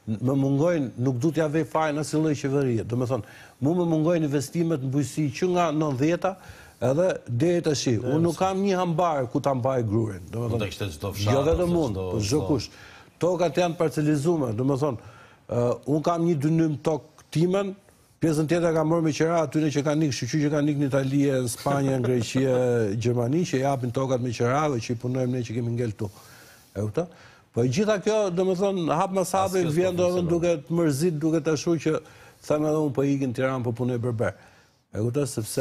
më mungojnë, nuk du t'ja vej fajnë asnjë lloj qeverie. Do me thonë, mu më mungojnë investimet në bujqësi që nga 90-ta edhe deri tash. Unë nuk kam një hambar ku ta mbaj grurin. Do me thonë, jo vetëm unë, po çdo kush. Tokat janë parcelizuar, do me thonë, unë kam një dynym tokë timen, pjesën tjetër kam marrë me qira atyre që kanë ikë, shqyqy që kanë ikë në Itali, në Spanjë, në Greqi, Gjermani, që japin tokat me qirave që i punojmë ne që kemi ngel tu. E kupton? Po gjitha kjo, do me thonë, hap mas hapi, vjen do edhe duke të mërzit, duke të ashu që thëmë edhe unë po ikin Tiranë, po punoj berber. E kupton, sepse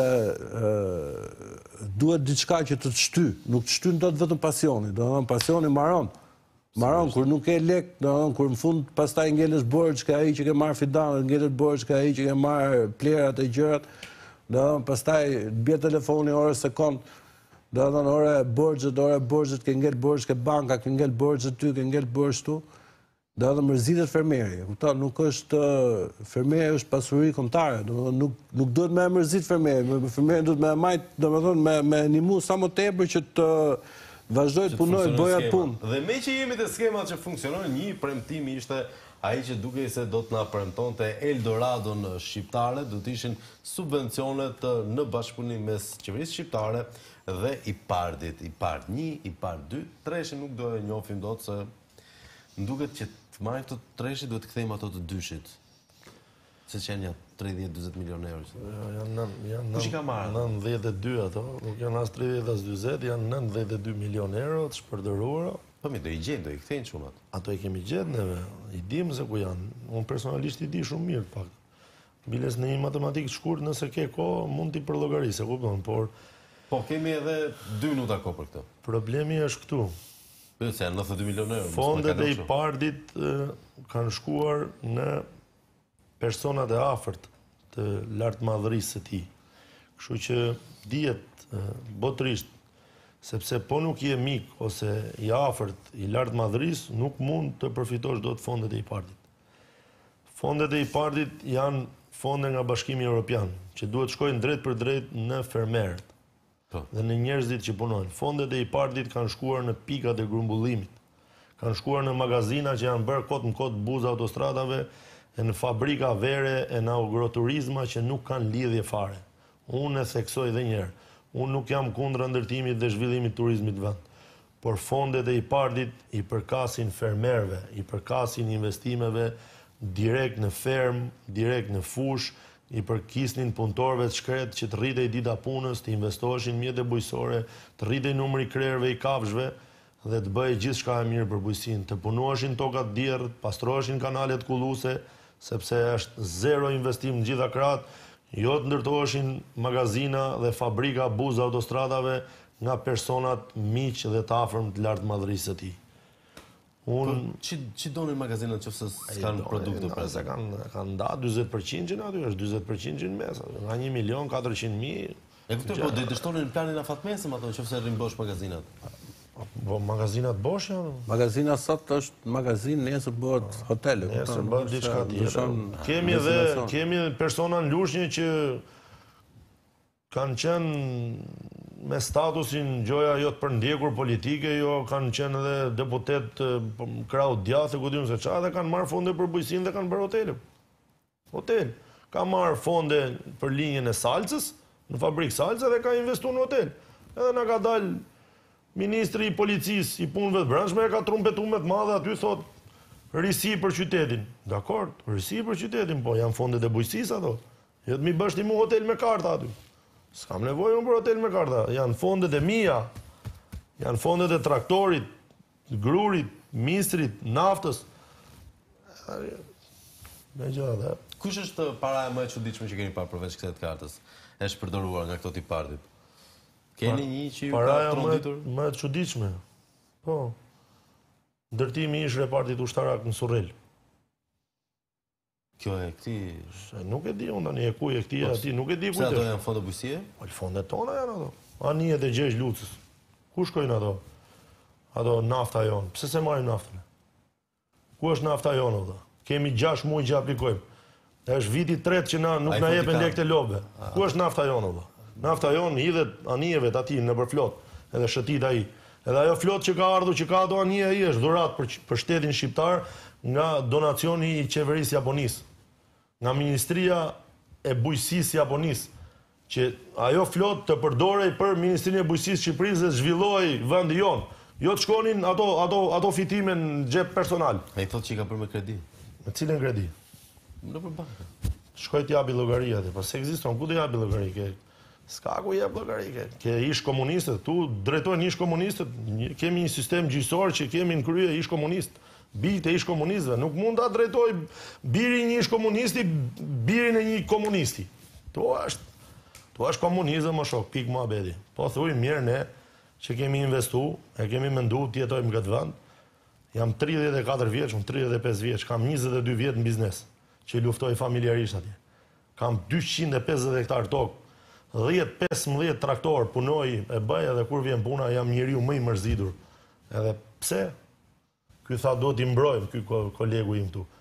duhet diçka që të shty, nuk të shtyn dot vetëm pasioni, do me thonë pasioni maron. Maron, kur nuk e lek, do me thonë, kur në fund pastaj ngelesh borxh ka ai që ke marrë fidanët, ngelet borxh ka ai që ke marrë plerat e gjërat, do me thonë, pastaj bie telefoni orë sekond. Do të thonë, ore borxhet, ke ngel borxh, ke banka, ke ngel borxhet ty, ke ngel borxh tu. Do të mërzitet fermeri. Kupton, nuk është fermeri është pasuri kombëtare. Do të thonë, nuk duhet më mërzit fermeri. Fermeri duhet më majt, do të thonë, me animu sa më tepër që të vazhdoj të punoj, bëj atë punë. Dhe me që jemi te skemat që funksionojnë, një premtim ishte ai që dukej se do të na premtonte Eldoradon shqiptare, do të ishin subvencionet në bashkëpunim mes qeverisë shqiptare dhe IPARD-it. IPARD 1, IPARD 2, treshin nuk do e njohim dot se nduket që të marrim këto treshi duhet të kthejmë ato të dyshit. Se që janë 30-40 milion euro. Kush i ka marrë? 92 ato, nuk janë as 30 as 40, janë 92 milion euro të shpërdoruara. Po mi do i gjenë, do i kthejnë çunat. Ato i kemi gjetë neve, i dim se ku janë. Unë personalisht i di shumë mirë pak. Biles në një matematikë të shkurt, nëse ke kohë, mund t'i përllogarisë, kupton, por po kemi edhe 2 minuta kohë për këtë. Problemi është këtu. Se janë 92 milionë euro. Fondet e IPARD-it kanë shkuar në personat e afërt të lartmadhërisë së tij. Kështu që dihet botërisht, sepse po nuk je mik ose i afërt i lartmadhërisë, nuk mund të përfitosh dot fondet e IPARD-it. Fondet e IPARD-it janë fonde nga Bashkimi Evropian, që duhet shkojnë drejt për drejt në fermerët dhe në njerëzit që punojnë. Fondet e IPARD-it kanë shkuar në pikat e grumbullimit, kanë shkuar në magazina që janë bërë kot në kot buzë autostradave, e në fabrika vere, e në agroturizma që nuk kanë lidhje fare. Unë e theksoj dhe njerë, unë nuk jam kundra ndërtimit dhe zhvillimit turizmit vend, por fondet e IPARD-it i përkasin fermerve, i përkasin investimeve direkt në ferm, direkt në fush, i përkisnin punëtorëve të shkret që të rritej dita punës, të investoheshin mjete bujqësore, të rritej numri krerëve i kafshëve dhe të bëhej gjithçka e mirë për bujqësinë, të punoheshin tokat djerrët, pastroheshin kanalet kulluese, sepse është zero investim në gjitha krahët, jo të ndërtoheshin magazina dhe fabrika buzë autostradave nga personat miq dhe të afërm të lartmadhërisë së tij. Që donin magazinat që s'kanë produkte për se kanë nda 20% që në aty, është 20% që në mes, nga 1.400.000. E këtë po, do i dështonin në planin afatmesëm ato, që fëse rrim bosh magazinat? Po, magazinat bosh janë? Magazinat sot është magazin, nesër bëhet hotel. Nesër bëhet diçka tjetër. Kemi persona në Lushnjë që kanë qenë me statusin gjoja jo të përndjekur politike, jo kanë qenë edhe deputet krau djathë, ku diun se qa, dhe kanë marrë fonde për bujqësinë dhe kanë bërë hotele. Hotel. Ka marrë fonde për linjën e salcës, në fabrikë salcë, dhe ka investu në hotel. Edhe na ka dalë ministri i policisë, i punëve të brendshme, e ka trumpetu me të madhe, aty thot, risi për qytetin. Dakord, risi për qytetin, po janë fondet e bujqësisë ato. Jo të mi bësh ti mu hotel me karta aty. S'kam nevojë unë për hotel me karta. Janë fondet e mia, janë fondet e traktorit, grurit, mistrit, naftës. Me gjë dhe. Kush është para e më e çuditshme që keni parë përveç kësaj të kartës? Është përdoruar nga këto IPARD-it. Keni një që ju ka tronditur? Paraja më e çuditshme. Po. Ndërtimi i repartit ushtarak në Surrel. Kjo e këti... Nuk e di, unë tani e kuj e këti e ati, nuk e di ku të... Se ato janë fonde bujqësie? Fondet tona janë ato. Anijet e Gjesh Lucës. Ku shkojnë ato? Ato nafta jonë. Pse se marrim naftën? Ku është nafta jonë, ato? Kemi 6 muaj që aplikojmë. Është viti 3 që nuk na jepen lekët e lobe. Ku është nafta jonë, ato? Nafta jonë hidhet anijeve të ati në për flot, edhe shëtit ai. Edhe ajo flot që ka ardhur, që ka ato anije ai është dhurat për shtetin shqiptar nga donacioni i qeverisë japonisë, nga Ministria e Bujqësisë japonisë, që ajo flot të përdorej për Ministrinë e Bujqësisë Shqipërisë dhe zhvilloi vendi jonë. Jo të shkonin ato fitime në xhep personal. Ai thotë që ka bërë me kredi. Me cilën kredi? Nëpër bankë. Shkoj të japi llogari atë, po se ekziston, ku do japi llogari? S'ka ku jep llogari, ke ish komunistët, tu drejtojnë ish komunistët, kemi një sistem gjyqësor që kemi në krye ish komunist, bijtë e ish komunistëve, nuk mund ta drejtoj biri një ish komunisti, birin e një komunisti. Tu është komunizëm më shok, pik muhabeti. Po thuj mirë ne që kemi investu, e kemi mendu të jetojmë këtë vend. Jam 34 vjeç, 35 vjeç, kam 22 vjet në biznes që i luftoj familjarisht atje. Kam 250 hektar tokë, 10-15 traktor punoj e bëj edhe kur vjen puna jam njeriu më i mërzitur. Edhe pse? Ky tha do t'i mbrojmë, ky kolegu im këtu.